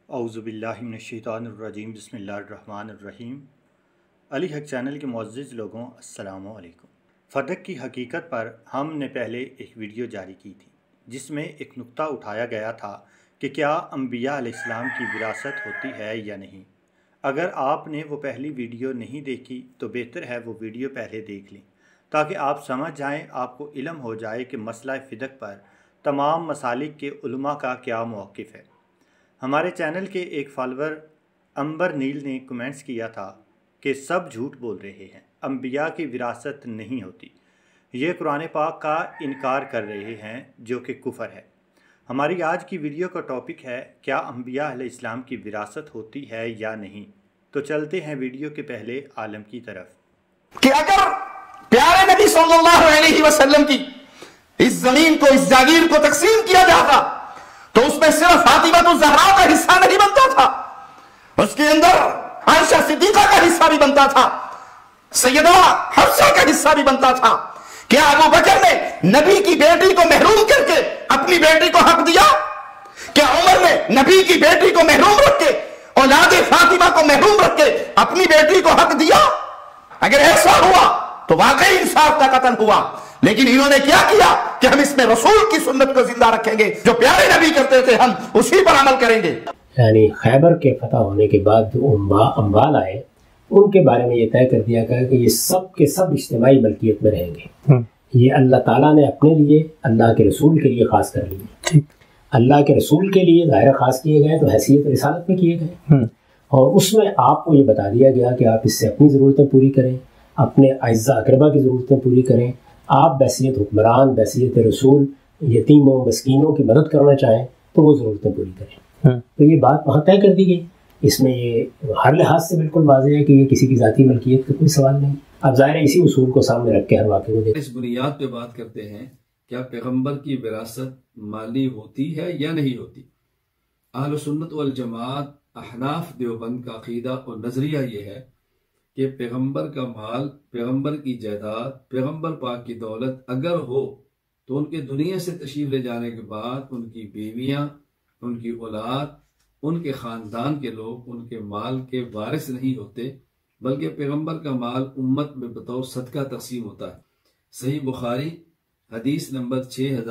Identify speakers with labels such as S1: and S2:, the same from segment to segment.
S1: औज़ुबिल्लाहि मिनश्शैतानिर्रजीम बिस्मिल्लाहिर्रहमानिर्रहीम। अली हक चैनल के मुअज़्ज़िज़ लोगों, अस्सलामु अलैकुम। फ़दक की हकीकत पर हमने पहले एक वीडियो जारी की थी जिसमें एक नुक्ता उठाया गया था कि क्या अंबिया अलैहिस्सलाम की विरासत होती है या नहीं। अगर आपने वो पहली वीडियो नहीं देखी तो बेहतर है वो वीडियो पहले देख लें ताकि आप समझ जाएं, आपको इल्म हो जाए कि मसला फ़िदक पर तमाम मसालिक के उलमा का क्या मौक़िफ़ है। हमारे चैनल के एक फॉलोअर अंबर नील ने कमेंट्स किया था कि सब झूठ बोल रहे हैं, अंबिया की विरासत नहीं होती, ये कुरान पाक का इनकार कर रहे हैं जो कि कुफर है। हमारी आज की वीडियो का टॉपिक है क्या अंबिया अलैहिस्सलाम की विरासत होती है या नहीं। तो चलते हैं वीडियो के पहले आलम की तरफ
S2: कि अगर प्यारे नबी सल्लल्लाहु अलैहि वसल्लम की इस जमीन को, इस जागीर को तकसीम किया जाता तो उसमें सिर्फ फातिमा तो ज़हरा का हिस्सा नहीं बनता था, उसके अंदर आयशा सिद्दीक़ा का हिस्सा भी बनता था, सैयदा हफ्सा का हिस्सा भी बनता था। क्या अबू बकर ने नबी की बेटी को महरूम करके अपनी बेटी को हक दिया? क्या उमर ने नबी की बेटी को महरूम रख के, औलादे फातिमा को महरूम रख के अपनी बेटी को हक दिया? अगर ऐसा हुआ तो वाकई इंसाफ का कत्ल हुआ। लेकिन इन्होंने क्या किया कि हम इसमें रसूल की सुन्नत को जिंदा रखेंगे, जो प्यारे नबी करते थे हम उसी पर अमल करेंगे।
S3: यानी खैबर के फतह होने के बाद जो अम्बाल आए उनके बारे में ये तय कर दिया गया कि ये सब के सब इज्तिमाई मलकियत में रहेंगे। ये अल्लाह ताला ने अपने लिए, अल्लाह के रसूल के लिए ख़ास कर लिए। अल्लाह के रसूल के लिए ज़ाहिर ख़ास किए गए तो हैसियत रिसालत में किए गए, और उसमें आपको ये बता दिया गया कि आप इससे अपनी ज़रूरतें पूरी करें, अपने अज़्ज़ा अक़रबा की ज़रूरतें पूरी करें। आप बैसियत हुक्मरान, बैसियत रसूल, यतीमों मस्कीनों की मदद करना चाहें तो वो ज़रूरतें पूरी करें। तो ये बात वहाँ तय कर दी गई। इसमें ये हर लिहाज से बिल्कुल वाज़ेह है कि ये किसी की ज़ाती मलकियत का कोई सवाल नहीं। अब ज़ाहिर है इसी उसूल को सामने रख के हर वाक़े को देखें।
S4: इस बुनियाद पे बात करते हैं, क्या पैगंबर की विरासत माली होती है या नहीं होती। अहले सुन्नत वल जमात अहनाफ देवबंद का अकीदा और नजरिया ये है कि पैगंबर का माल, पैगंबर की जायदाद, पैगंबर पाक की दौलत अगर हो तो उनके दुनिया से तशरीफ ले जाने के बाद उनकी बीवियां, उनकी औलाद, उनके ख़ानदान के लोग उनके माल के वारिस नहीं होते, बल्कि पैगंबर का माल उम्मत में बतौर सदका तकसीम होता है। सही बुखारी हदीस नंबर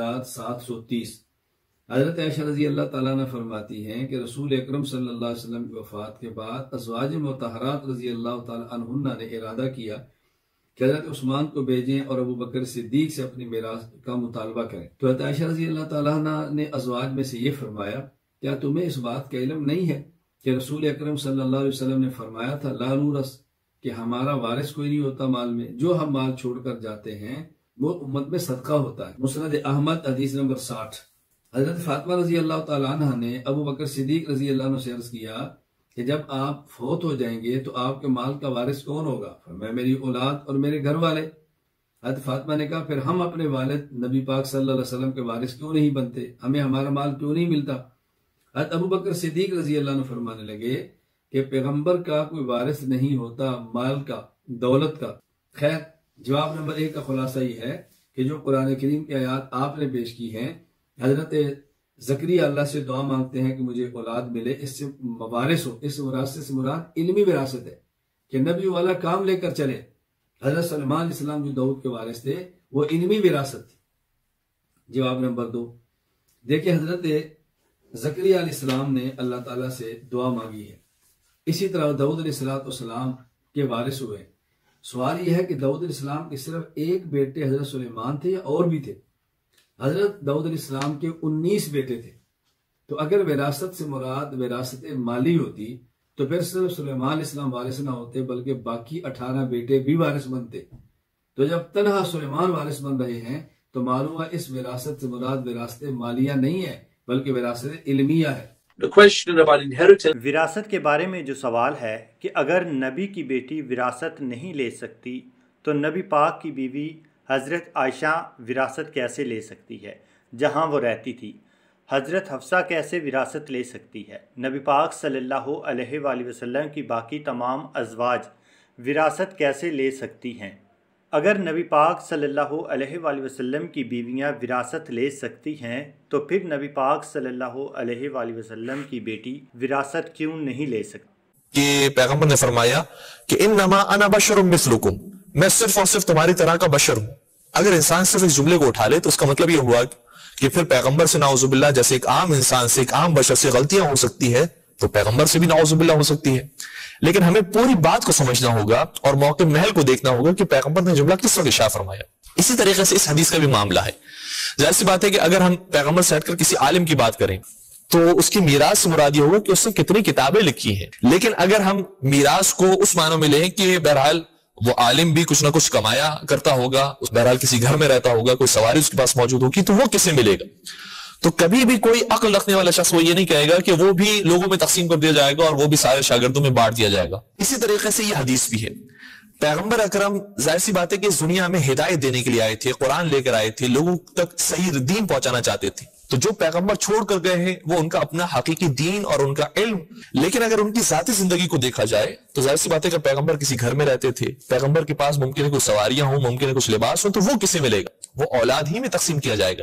S4: 6730। हज़रत आयशा रज़ी अल्लाह ताला अन्हा फरमाती हैं कि रसूल अकरम सल्लल्लाहु अलैहि वसल्लम की वफ़ात के बाद अज़वाज मुतहहरात रज़ी अल्लाह ताला अन्हुन्ना ने इरादा किया कि हज़रत उस्मान को भेजें और अबू बकर सिद्दीक से अपनी मिरास का मुतालबा करें। तो हज़रत आयशा रज़ी अल्लाह ताला अन्हा ने अज़वाज में से ये फरमाया, क्या तुम्हें इस बात का इल्म नहीं है कि रसूल अकरम सल्लल्लाहु अलैहि वसल्लम ने फरमाया था ला नूरस, कि हमारा वारिस कोई नहीं होता माल में, जो हम माल छोड़कर जाते हैं वो उम्मत में सदका होता है। मुस्नद अहमद हदीस नंबर 60। हजरत फातिमा रजी अल्लाह तआला अन्हा ने अबू बकर सिद्दीक रजी अल्लाह अन्हु से अर्ज किया कि जब आप फौत हो जाएंगे तो आपके माल का वारिस कौन होगा? मैं, मेरी औलाद और मेरे घर वाले। हजरत फातिमा ने कहा फिर हम अपने वालिद नबी पाक सल्लल्लाहु अलैहि वसल्लम के वारिस क्यों नहीं बनते, हमें हमारा माल क्यों नहीं मिलता? हजरत अबू बकर सिद्दीक रजी अल्लाह अन्हु फरमाने लगे कि पैगंबर का कोई वारिस नहीं होता माल का, दौलत का। खैर, जवाब नंबर 1 का खुलासा ये है कि जो कुरान करीम की आयत आपने पेश की हैं, हजरत ज़करिया अल्लाह से दुआ मांगते हैं कि मुझे औलाद मिले, इससे वारिस हो। इस विरासत से मुराद इल्मी विरासत है कि नबी वाला काम लेकर चले। हजरत सलमान अलैहिस्सलाम जो दाऊद के वारिस थे वो इल्मी विरासत थी। जवाब नंबर 2 देखिए, हजरत ज़करिया अलैहिस्सलाम ने अल्लाह ताला से दुआ मांगी है, इसी तरह दाऊद अलैहिस्सलाम के वारिस हुए। सवाल यह है कि दाऊद अलैहिस्सलाम के सिर्फ एक बेटे हजरत सुलेमान थे या और भी थे? हजरत दाऊद अलैहिस्सलाम के 19 बेटे थे। तो अगर विरासत से मुराद विरासत माली होती तो फिर सिर्फ सुलेमान अलैहिस्सलाम वारिस ना होते, बल्कि बाकी 18 बेटे भी वारिस बनते। तो जब तनहा सुलेमान वारिस बन रहे हैं तो मालूम हुआ इस विरासत से मुराद विरासत मालिया नहीं है, बल्कि विरासत इल्मिया है।
S1: विरासत के बारे में जो सवाल है कि अगर नबी की बेटी विरासत नहीं ले सकती तो नबी पाक की बीवी हज़रत आयशा विरासत कैसे ले सकती है जहाँ वो रहती थी? हज़रत हफ्सा कैसे विरासत ले सकती है? नबी पाक सल्लल्लाहु अलैहि वसल्लम की बाकी तमाम अज़वाज विरासत कैसे ले सकती हैं? اگر نبی پاک صلی اللہ علیہ وآلہ وسلم کی بیویاں وراثت لے سکتی ہیں تو پھر نبی پاک صلی اللہ علیہ وآلہ وسلم کی بیٹی وراثت کیوں نہیں لے سکتی؟
S5: کہ پیغمبر نے فرمایا کہ انما انا بشر مثلکم، میں صرف اور صرف تمہاری طرح کا بشر ہوں۔ اگر انسان صرف اس جملے کو اٹھا لے تو اس کا مطلب یہ ہوا کہ پھر پیغمبر سے نعوذ باللہ جیسے ایک عام انسان سے، ایک عام بشر سے غلطیاں ہو سکتی ہے تو پیغمبر سے بھی نعوذ باللہ ہو سکتی ہے۔ لیکن ہمیں پوری بات کو سمجھنا ہوگا اور موقع محل کو دیکھنا ہوگا کہ پیغمبر نے جملہ کس وقت ارشاد فرمایا۔ اسی طریقے سے اس حدیث کا بھی معاملہ ہے۔ ظاہر سی بات ہے کہ اگر ہم پیغمبر سے ہٹ کر کسی عالم کی بات کریں تو اس کی میراث سے مراد یہ ہوگا کہ اس نے کتنی کتابیں لکھی ہیں، لیکن اگر ہم میراث کو اس معنوں میں لیں کہ بہرحال وہ عالم بھی کچھ نہ کچھ کمایا کرتا ہوگا، بہرحال کسی گھر میں رہتا ہوگا، کوئی سواری اس کے پاس موجود ہوگی، تو وہ کسے ملے گا؟ تو کبھی بھی کوئی عقل رکھنے والا شخص وہ یہ نہیں کہے گا کہ وہ بھی لوگوں میں تقسیم کر دیا جائے گا اور وہ بھی سارے شاگردوں میں بانٹ دیا جائے گا۔ اسی طریقے سے یہ حدیث بھی ہے۔ پیغمبر اکرم ظاہر سی بات ہے کہ اس دنیا میں ہدایت دینے کے لیے آئے تھے، قرآن لے کر آئے تھے، لوگوں تک صحیح دین پہنچانا چاہتے تھے، تو جو پیغمبر چھوڑ کر گئے ہیں وہ ان کا اپنا حقیقی دین اور ان کا علم۔ لیکن اگر ان کی ذاتی زندگی کو دیکھا جائے تو ظاہر سی بات ہے کہ پیغمبر کسی گھر میں رہتے تھے، پیغمبر کے پاس ممکن ہے کچھ سواریاں ہوں، ممکن ہے کچھ لباس ہوں، تو وہ کسے ملے گا؟ وہ اولاد ہی میں تقسیم کیا جائے گا۔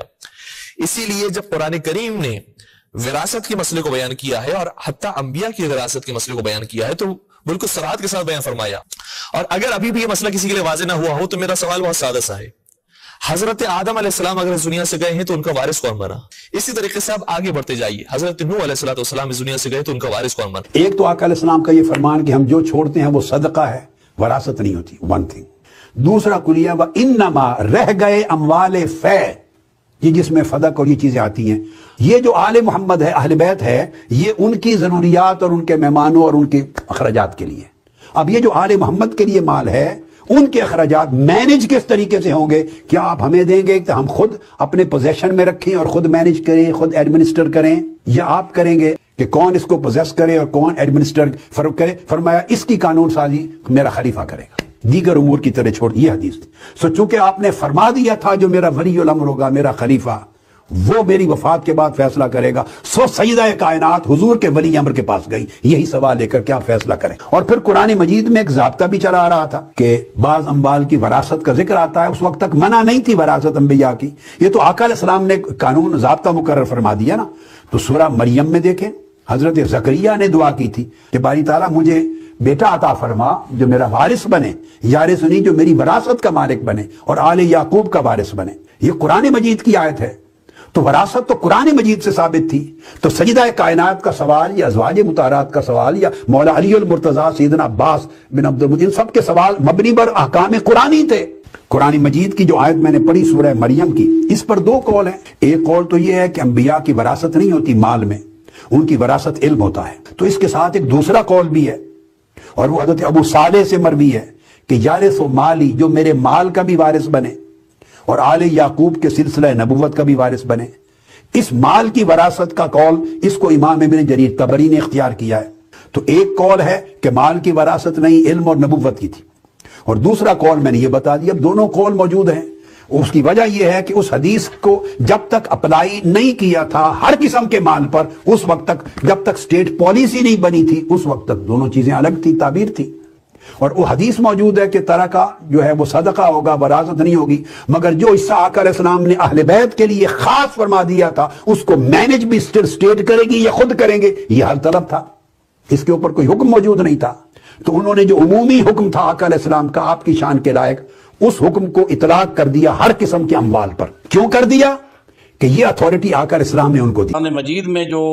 S5: اسی لیے جب قرآن کریم نے وراثت کے مسئلے کو بیان کیا ہے اور حتیٰ انبیاء کی وراثت کے مسئلے کو بیان کیا ہے تو بالکل صراحت کے ساتھ بیان فرمایا۔ اور اگر ابھی بھی یہ مسئلہ کسی کے لیے واضح نہ ہوا ہو تو میرا سوال بہت سادہ سا ہے، حضرت آدم علیہ السلام اگر اس دنیا سے گئے ہیں تو ان کا وارث کون بنا؟ اسی طریقے سے آپ آگے بڑھتے جائیے، حضرت نوح علیہ السلام اس دنیا سے گئے تو ان کا وارث کون بنا؟
S6: ایک تو آقا علیہ السلام کا یہ فرمان کہ ہم جو چھوڑتے ہیں وہ صدقہ ہے، وراثت نہیں ہوتی، ون تھنگ۔ دوسرا کلیہ وَإِنَّمَا رہ گئے اموال فے، یہ جس میں فدق اور یہ چیزیں آتی ہیں، یہ جو آل محمد ہے، اہل بیت ہے، یہ ان کی ضروریات اور ان کے مہمانوں اور ان کے اخراجات کے لیے۔ اب یہ جو آل محمد کے لیے مال ہے ان کے اخراجات مینج کس طریقے سے ہوں گے؟ کیا آپ ہمیں دیں گے کہ ہم خود اپنے پوزیشن میں رکھیں اور خود مینج کریں، خود ایڈمنسٹر کریں، یا آپ کریں گے کہ کون اس کو پوزیس کرے اور کون ایڈمنسٹر فروغ کرے؟ فرمایا اس کی قانون سازی میرا خلیفہ کرے گا، دیگر امور کی طرح چھوڑ۔ یہ حدیث تھی۔ سو چونکہ آپ نے فرما دیا تھا جو میرا ولی الامر ہوگا، میرا خلیفہ، وہ میری وفات کے بعد فیصلہ کرے گا، سو سیدہ کائنات حضور کے ولی امر کے پاس گئی یہی سوال لے کر کیا فیصلہ کریں۔ اور پھر قرآن مجید میں ایک ضابطہ بھی چلا آ رہا تھا کہ بعض اموال کی وراثت کا ذکر آتا ہے، اس وقت تک منع نہیں تھی وراثت انبیاء کی، یہ تو آقا علیہ السلام نے قانون ضابطہ مقرر فرما دیا نا۔ تو سورہ مریم میں دیکھیں حضرت زکریا نے دعا کی تھی کہ باری تعالیٰ مجھے بیٹا عطا فرما جو میرا وارث بنے، یارث نہیں جو میری وراثت کا مالک بنے اور آل یعقوب کا وارث بنے۔ یہ قرآن مجید کی آیت ہے، تو وراثت تو قرآن مجید سے ثابت تھی۔ تو سیدہ کائنات کا سوال یا ازواج مطہرات کا سوال یا مولا علی المرتضیٰ سیدنا عباس بن عبد المطلب، سب کے سوال مبنی بر احکام قرآنی تھے۔ قرآن مجید کی جو آیت میں نے پڑھی سورہ مریم کی، اس پر دو قول ہیں۔ ایک قول تو یہ ہے کہ انبیاء کی وراثت نہیں ہوتی مال میں، ان کی وراثت علم ہوتا ہے۔ تو اس کے ساتھ ایک دوسرا قول بھی ہے اور وہ حضرت ابو صالح سے مروی ہے کہ یارث و مالی، جو میرے مال کا بھی وارث بنے اور آل یعقوب کے سلسلہ نبوت کا بھی وارث بنے۔ اس مال کی وراثت کا قول اس کو امام ابن جریر طبری نے اختیار کیا ہے۔ تو ایک قول ہے کہ مال کی وراثت نہیں، علم اور نبوت کی تھی، اور دوسرا قول میں نے یہ بتا دیا۔ اب دونوں قول موجود ہیں، اس کی وجہ یہ ہے کہ اس حدیث کو جب تک اپلائی نہیں کیا تھا ہر قسم کے مال پر، اس وقت تک جب تک سٹیٹ پالیسی نہیں بنی تھی اس وقت تک دونوں چیزیں الگ تھی، تعبیر تھی۔ اور وہ حدیث موجود ہے کہ ترکہ جو ہے وہ صدقہ ہوگا، وراثت نہیں ہوگی، مگر جو حصہ آقا علیہ السلام نے اہل بیت کے لیے خاص فرما دیا تھا اس کو مینج بھی سٹیٹ کرے گی یا خود کریں گے، یہ حل طلب تھا، اس کے اوپر کوئی حکم موجود نہیں تھا۔ تو انہوں نے جو عمومی حکم تھا آقا علیہ السلام کا آپ کی شان کے لائق، اس حکم کو اطلاق کر دیا ہر قسم کے اموال پر۔ کیوں کر دیا؟ کہ یہ اتھارٹی آقا علیہ السلام نے ان کو دی۔
S7: قرآن مجید میں جو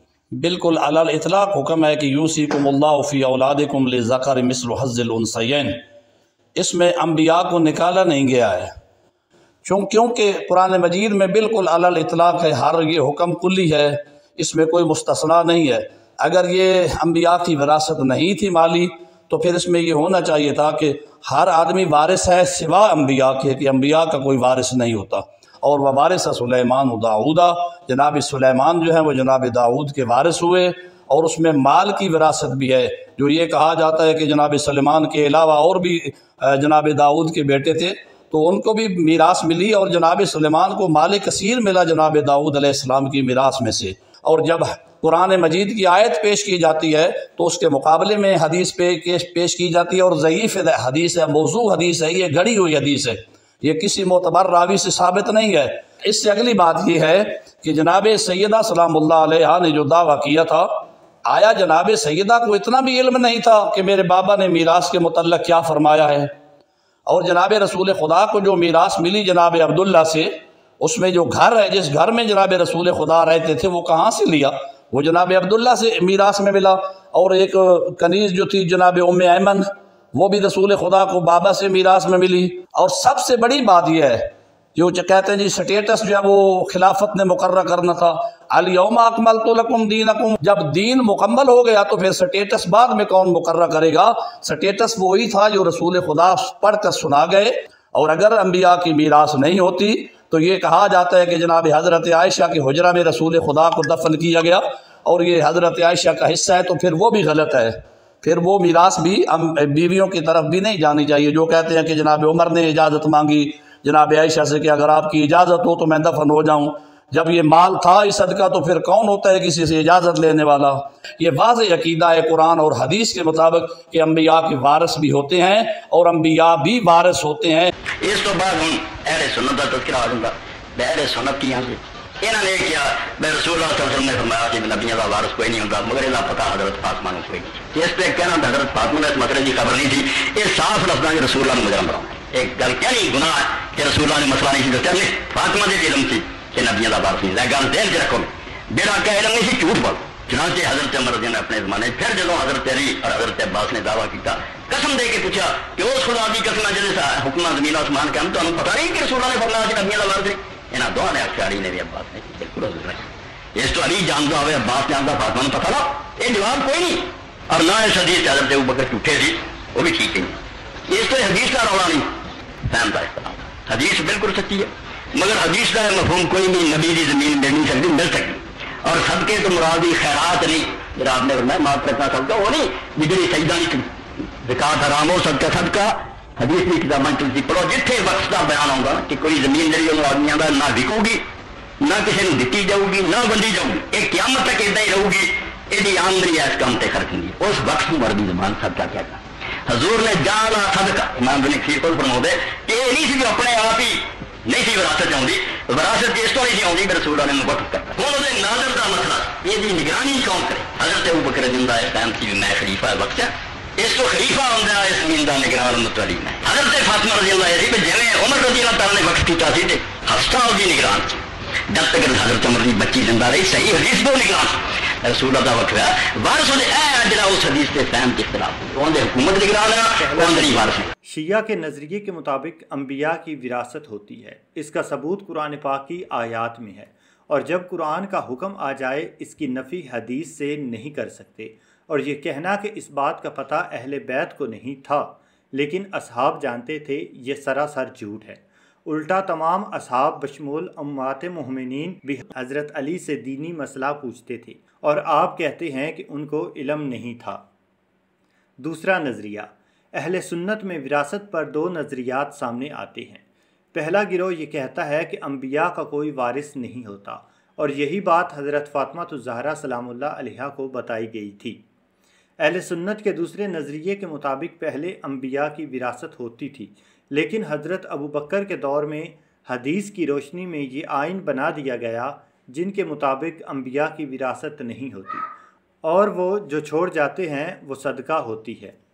S7: بالکل علی الاطلاق حکم ہے کہ یوصیکم اللہ فی اولادکم للذکر مثل حظ الانثیین، اس میں انبیاء کو نکالا نہیں گیا ہے، کیونکہ قرآن مجید میں بالکل علی الاطلاق ہے، ہر یہ حکم کلی ہے، اس میں کوئی مستثنا نہیں ہے۔ اگر یہ انبیاء کی وراثت نہیں تھی مالی تو پھر اس میں یہ ہونا چاہیے تھا کہ ہر آدمی وارث ہے سوا انبیاء کے، کہ انبیاء کا کوئی وارث نہیں ہوتا۔ اور وارث سلیمان و داؤد، جناب سلیمان جو ہیں وہ جناب داؤد کے وارث ہوئے، اور اس میں مال کی وراثت بھی ہے، جو یہ کہا جاتا ہے کہ جناب سلیمان کے علاوہ اور بھی جناب داؤد کے بیٹے تھے تو ان کو بھی میراث ملی، اور جناب سلیمان کو مال کثیر ملا جناب داؤد علیہ السلام کی میراث میں سے۔ اور جب قرآن مجید کی آیت پیش کی جاتی ہے تو اس کے مقابلے میں حدیث پیش کی جاتی ہے، اور ضعیف حدیث ہے، موضوع حدیث ہے، یہ گڑی ہوئی حدیث ہے، یہ کسی معتبر راوی سے ثابت نہیں ہے۔ اس سے اگلی بات یہ ہے کہ جناب سیدہ سلام اللہ علیہا نے جو دعویٰ کیا تھا، آیا جناب سیدہ کو اتنا بھی علم نہیں تھا کہ میرے بابا نے میراث کے متعلق کیا فرمایا ہے؟ اور جناب رسول خدا کو جو میراث ملی جناب عبداللہ سے، اس میں جو گھر ہے، جس گھر میں جناب رسول خدا رہتے تھے، وہ کہاں سے لیا؟ وہ جناب عبداللہ سے میراث میں ملا۔ اور ایک کنیز جو تھی جناب ام ایمن، وہ بھی رسول خدا کو بابا سے میراث میں ملی۔ اور سب سے بڑی بات یہ ہے جو کہتے ہیں جی سٹیٹس جو ہے وہ خلافت نے مقرر کرنا تھا، الیوم اکملت لکم دینکم، جب دین مکمل ہو گیا تو پھر سٹیٹس بعد میں کون مقرر کرے گا؟ سٹیٹس وہی تھا جو رسول خدا پڑھ کر سنا گئے۔ اور اگر انبیاء کی میراث نہیں ہوتی تو یہ کہا جاتا ہے کہ جناب حضرت عائشہ کے حجرہ میں رسول خدا کو دفن کیا گیا، اور یہ حضرت عائشہ کا حصہ ہے، تو پھر وہ بھی غلط ہے، پھر وہ میراث بھی بیویوں کی طرف بھی نہیں جانی چاہیے۔ جو کہتے ہیں کہ جناب عمر نے اجازت مانگی جناب عائشہ سے کہ اگر آپ کی اجازت ہو تو میں دفن ہو جاؤں، جب یہ مال تھا اس صدقہ تو پھر کون ہوتا ہے کسی سے اجازت لینے والا؟ یہ واضح عقیدہ ہے قرآن اور حدیث کے مطابق کہ انبیاء کے وارث بھی ہوتے ہیں اور انبیاء بھی وارث ہوتے ہیں۔
S8: اس تو بعد ہوں اہل سنت کا تذکرہ آ جاتا ہے۔ اہل سنت کی انہوں نے کیا میں رسول اللہ صلی اللہ علیہ وسلم نے فرمایا کہ نبیوں کا وارث کوئی نہیں ہوتا مگر اللہ پتہ حضرت فاطمہ نے کوئی نہیں۔ اس پہ کہنا حضرت فاطمہ نے اس مسئلے کی خبر نہیں تھی، یہ صاف لفظ ہے رسول اللہ نے مجرم بناؤ۔ ایک گل کیا نہیں گناہ کہ رسول اللہ نے مسئلہ نہیں دسیا، نہیں فاطمہ کے علم تھی کہ نبیوں کا وارث نہیں، گل دل چ رکھو میرا کیا علم نہیں سی جھوٹ بول۔ چنانچہ حضرت عمر رضی اللہ اپنے زمانے پھر جب حضرت علی اور حضرت عباس نے دعویٰ کیا، قسم دے کے پوچھا کہ اس خدا کی قسم جیسے حکمہ زمین آسمان کے ہم تو پتہ نہیں کہ رسول اللہ نے فرمایا کہ نبیوں کا وارث نہیں۔ یہاں دونوں نے آخیا علی نے بھی عباس نے بالکل حضور ہے، اس تو علی جانتا ہوئے عباس جانتا فاطمہ نے پتہ نہ، یہ جواب کوئی نہیں۔ اور نہ اس حدیث حضرت ابوبکر جھوٹے تھی، وہ بھی ٹھیک نہیں۔ اس تو حدیث کا رولا نہیں، فہم کا اختلاف۔ حدیث بالکل سچی ہے مگر حدیث کا مفہوم کوئی نہیں، نبی کی زمین مل نہیں سکتی، مل سکتی۔ اور صدقے تو مرادی خیرات نہیں، جب آپ نے فرمایا معاف کرنا صدقہ وہ نہیں جی سجدہ نہیں زکات حرام ہو صدقہ حدیث کی کتابیں چلتی پڑھو جتنے وقت کا بیان ہوگا کہ کوئی زمین جی ان آدمیوں کا نہ وکو گی نہ کسی نے دیتی جاؤ گی نہ ونڈی جاؤ گی، ایک قیامت تک ادا ہی رہے گی، یہ آمدنی اس کام سے خرچ گی، اس وقت مرضی زبان صدقہ کیا تھا۔ حضور نے جانا صدقہ امام بن کثیر کو فرما دے کہ یہ نہیں سی اپنے آپ ہی نہیں سی وراثت آتی، وراثت اس طرح نہیں آتی کہ رسول اللہ نے وقف کرتا۔ ہوں وہ نادر کا مسئلہ یہ نگرانی کون کرے؟ حضرت ابوبکر زندہ اس ٹائم کی میں خلیفہ وقت ہے، اس کو خلیفہ ہوتا ہے اس زمین کا نگران متعلق ہے۔ حضرت فاطمہ رضی اللہ عنہ جی عمر رضی اللہ تعالیٰ نے وقت کیا سی ہفتہ ہوگی نگران جب تک حضرت عمر کی بچی زندہ رہی، صحیح حدیث دو نگران رسول اللہ وقت ہوا وارث ہونے جڑا اس حدیث کے فہم کے خلاف وہ حکومت نگران ہے وہ اندر ہی وارث ہے۔
S1: شیعہ کے نظریے کے مطابق انبیاء کی وراثت ہوتی ہے، اس کا ثبوت قرآن پاک کی آیات میں ہے، اور جب قرآن کا حکم آ جائے اس کی نفی حدیث سے نہیں کر سکتے۔ اور یہ کہنا کہ اس بات کا پتہ اہل بیت کو نہیں تھا لیکن اصحاب جانتے تھے، یہ سراسر جھوٹ ہے۔ الٹا تمام اصحاب بشمول امہات مومنین بھی حضرت علی سے دینی مسئلہ پوچھتے تھے اور آپ کہتے ہیں کہ ان کو علم نہیں تھا۔ دوسرا نظریہ، اہل سنت میں وراثت پر دو نظریات سامنے آتے ہیں۔ پہلا گروہ یہ کہتا ہے کہ انبیاء کا کوئی وارث نہیں ہوتا، اور یہی بات حضرت فاطمہ الزہرا سلام اللہ علیہا کو بتائی گئی تھی۔ اہل سنت کے دوسرے نظریے کے مطابق پہلے انبیاء کی وراثت ہوتی تھی، لیکن حضرت ابوبکر کے دور میں حدیث کی روشنی میں یہ آئین بنا دیا گیا جن کے مطابق انبیاء کی وراثت نہیں ہوتی، اور وہ جو چھوڑ جاتے ہیں وہ صدقہ ہوتی ہے۔